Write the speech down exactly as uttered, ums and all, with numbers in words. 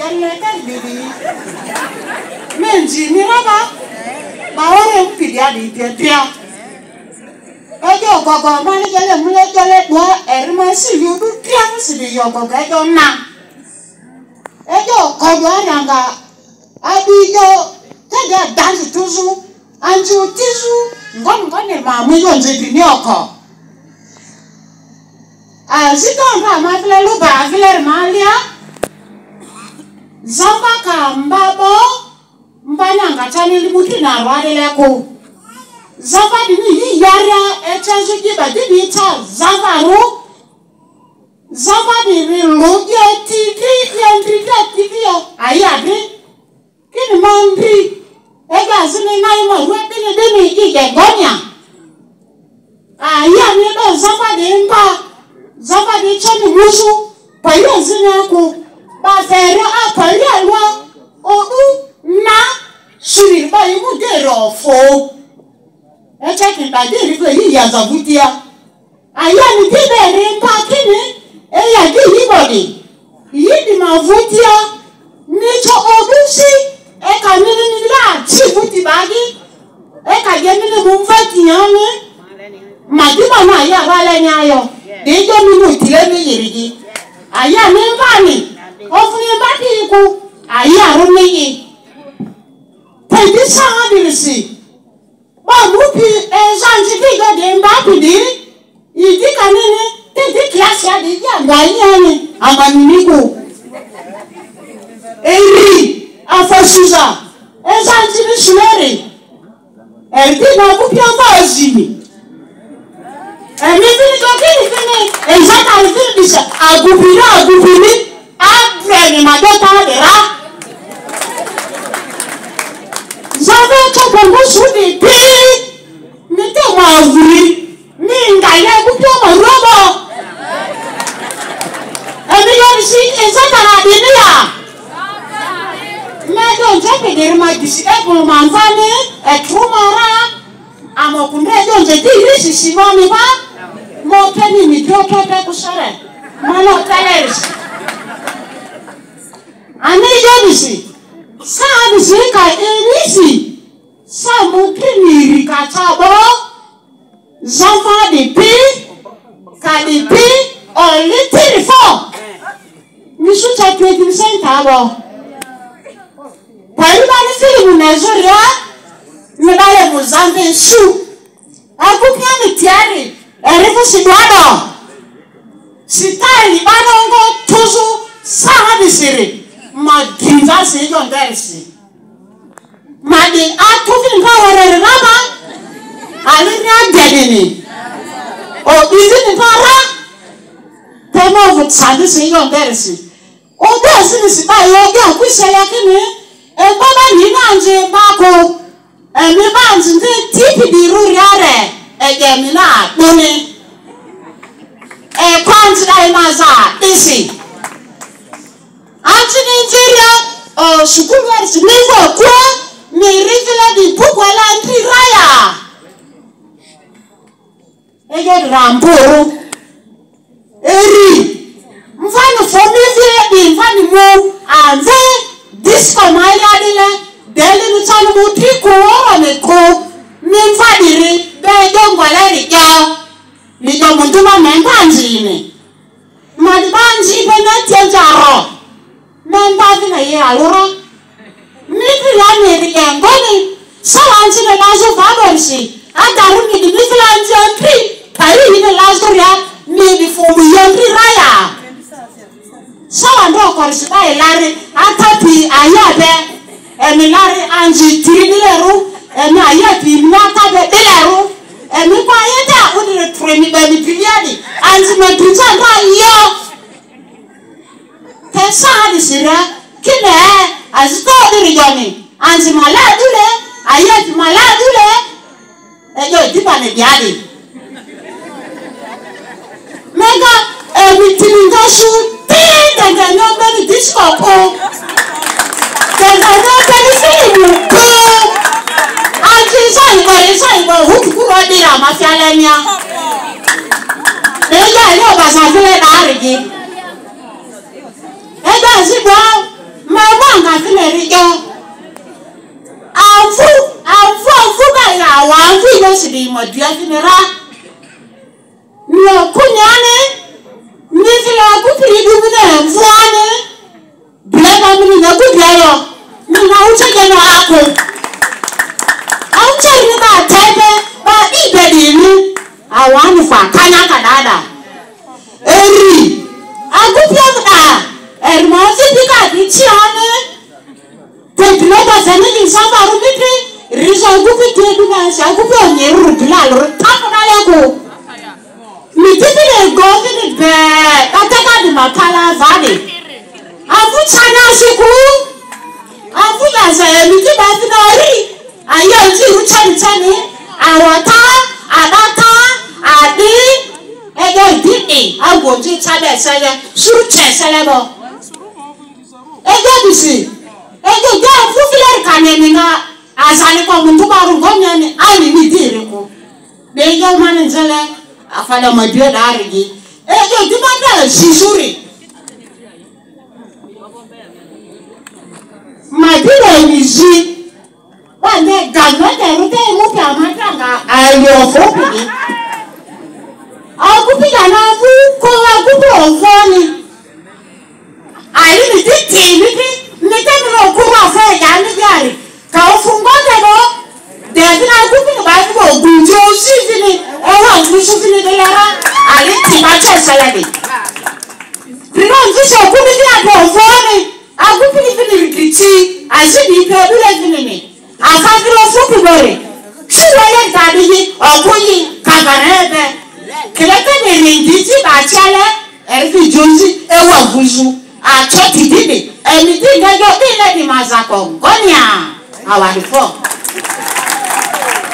Ternyata bibi. Menji ni apa? Bawang pidia di dia dia. Ejo gogo mani jale mulai jale dua erma si yudu tiang si di yogo ejo na. Ejo gogo aranga abijo tega dansi tuzu anju tizu ngon ngon mamu yonze di nyoko. Azito nga mafile luba afile malia. Zamba kambabo mbanya ngachani limuti na rwale leko. Zamba dini yara echazu jiba dini ita zamba ru. Zamba dini logia tiki yandrika tiki ya ayadi. Kini mandi ega zini naima ruwe dini dini ige gonya. Aya nido zamba dini mba. Zamba dini chani musu payo zini ako. Bafere apari alwa odu na shiri ba imu dero fo e cheki ba deri ko yi ya zavutia aya ni tibere pa kini e ya di hibodi yi di mavutia ni cho odu si e ka ni ni la ti vuti bagi e ka je ni mu fati yan ma di ba na ya ba le ni ayo de jo mi mu tile mi yirigi aya ni ba ni ofuni bati iku ayi arumiyi tebi sanga dirisi ba mupi ezanji diga de mbapi di idi kanini tebi klasi ya di ya ngani ani amaniniku eri afasuza ezanji ni shuleri erdi na mupi amba azimi emi fini kokini fini ezata fini bisa agupira agupiri Abreni madota dera. Zave chopongo sudi pi. Mite wavuri. Minga ya kupyo marobo. Emi yonisi ezata na dinia. Medo njepe derima disi ebulu manfani. Etrumara. Amo kunde yonje dirisi simoni ba. Mo peni midroto te kusare. Mano telerisi. Ani yonisi, sa abisi ka enisi, sa mukini rikatabo, zama di pi, ka di pi, o litiri fo. Misu cha twenty centavo. Paiba ni filimu Nigeria, nibale muzambe su. Akupia ni tiari, erifu sidwado. Sitari banongo tuzu, sa abisiri. Ma dinza se yon dersi ma di atufi nga warere raba alinya dedini o izi ni fara temo vut sadi se yon dersi o dersi ni sipa yogi akwise yakini e baba ni nanje bako e mi banzi ndi tipi di ruriare e gemina duni e kwanzi da imaza isi Anti Nigeria, oh, shukuru wa nivo kwa ni rivila di buku ala anti raya. Ege ramburu. Eri. Mfano fomivye di mfano mu anze disco maya dile. Dele nutano mutiku ora neko. Ni mfadiri. Bejo ngwaleri yao. Lijo munduma membanji ine. Madibanji bena tienjaro. Memba vina ye alura. Mipi la meri ngoni. Salanji ne lazo vaborsi. Adaru ni di mipi la nji antri. Kari hine lazo ya. Ni di fomu yondri raya. Salando korisiba elari. Atapi ayabe. Emi lari anji tirileru. Emi ayabi miatabe dileru. Emi kwa ayeda udire tremi beni piliani. Anji medrita na iyo. Kesa hadisira kine azito dirijoni anzi maladule ayati maladule ejo dipane biadi mega emitinga shu ti daga nyombe ni disco ko daga nyombe ni filimu ko anzi sai ko sai ko huku kuro dira mafialenya ejo yo basafile na arigi Ega zibo ma afineri jo afu afu afu ba ya wa afu yo si di mo di afinera mi okunyane mi fila ku pri du mi na mfuane bleba mi na ku biayo mi na uche je no ako auche ni ba tebe ba ibe di ni awani fa kanya kadada eri agupia da ermo si pika di chiane te bleba zani ni samba rumiti riso agupi te du na sa agupi onyeru dila lo tapo na yako mi titile go ni be kataka di mapala vale afu chana siku afu la za mi ti ba ti na ri ayo ti ru chani chani awata adata adi ege dini agbo ti chade sele suru che sele bo ege bisi ege ge afu filer kaneni na azani ko muntu baru gonya ni ani ni dire ko be yo mane zele afala madie da arigi ege dimanda sisuri madire nizi wande ganode rute mu pya matanga ayo fopi akupi na fu ko akupi ofoni ayi ni titi ni ni temi no ko wa fe ya ni gari ka ofungote no de na akupi ba ni bo gunjo sifini o wa ni sifini de yara ali ti ba che salade rino nzo ko ni na bo ofoni akupi ni fini rikiti azidi pe bule fini ni afagiro fupi bore chiwele tadiji okuyi kagarebe kelete ni ringiti bachale erfi jonzi ewa guzu a choti dini emi ti ngejo ile di mazako gonya awari fo